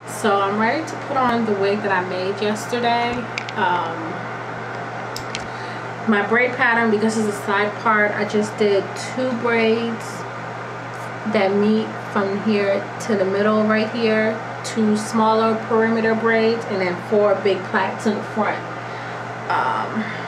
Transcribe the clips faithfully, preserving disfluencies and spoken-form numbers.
So I'm ready to put on the wig that I made yesterday. Um, my braid pattern, because it's a side part, I just did two braids that meet from here to the middle right here, two smaller perimeter braids, and then four big plaits in the front. Um,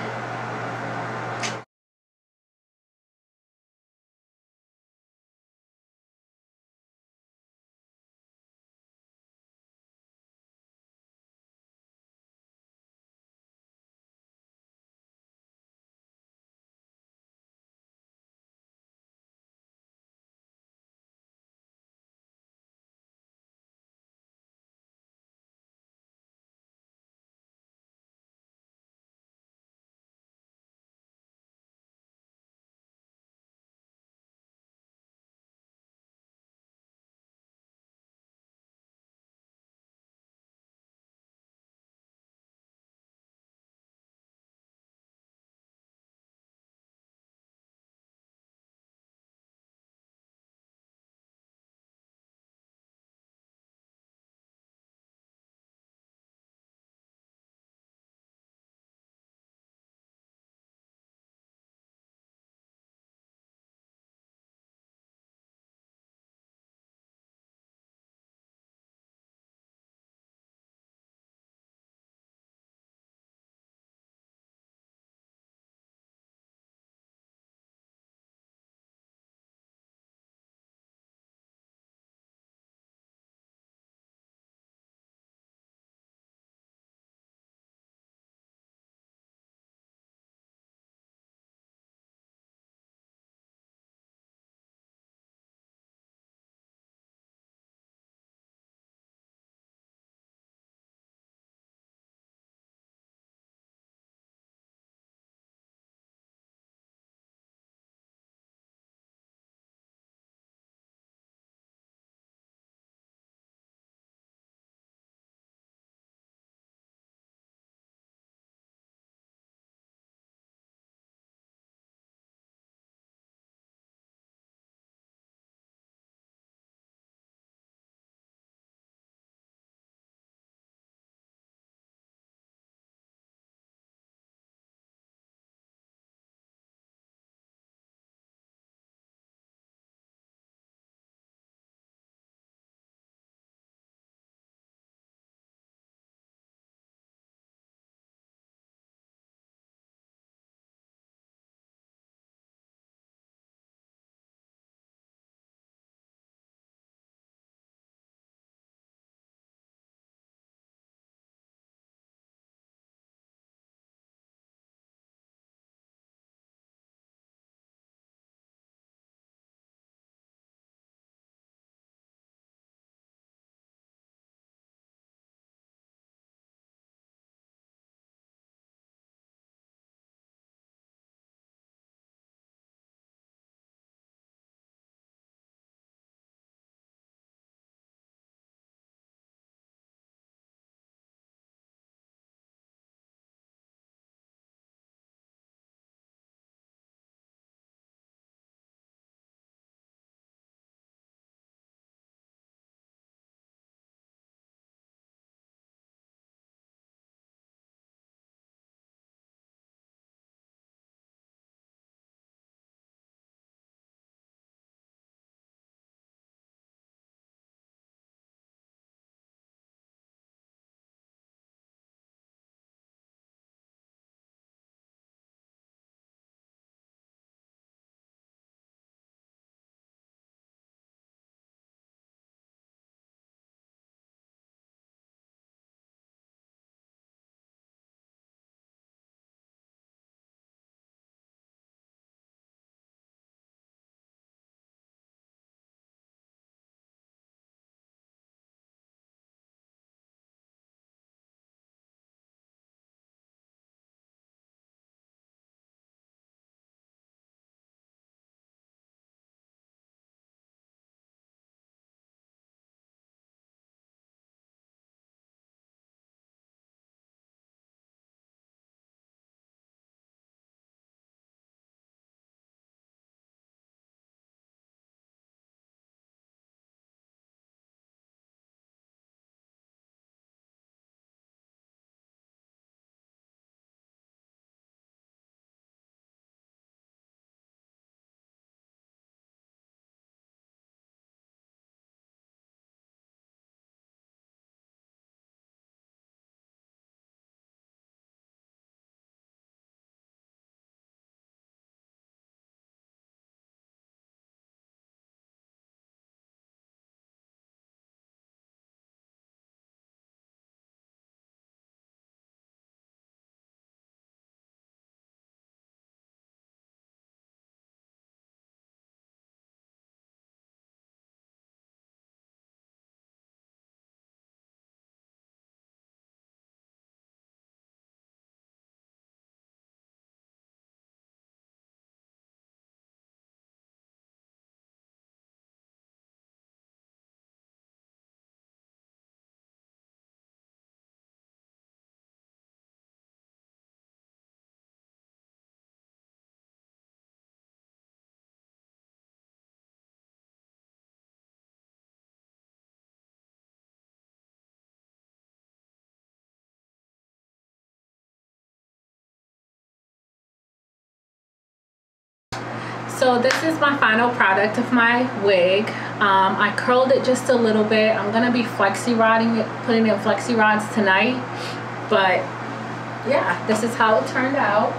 So this is my final product of my wig. Um, I curled it just a little bit. I'm gonna be flexi rodding it, putting in flexi rods tonight. But yeah, this is how it turned out.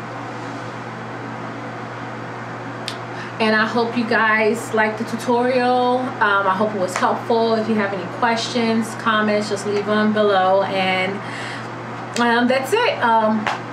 And I hope you guys liked the tutorial. Um, I hope it was helpful. If you have any questions, comments, just leave them below. And um, that's it. Um,